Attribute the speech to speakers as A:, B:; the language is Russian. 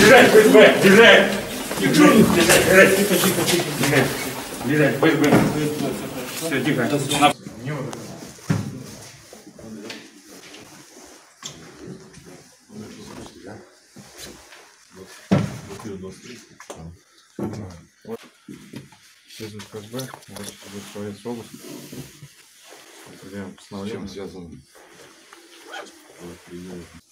A: Бежать, ФСБ! Бежать! Бежать! Тихо. Бежать, ФСБ! Все, тихо.
B: Связывает ФСБ, будет проводить обыск. Определяем постановление.
C: С чем связано? Сейчас приедем.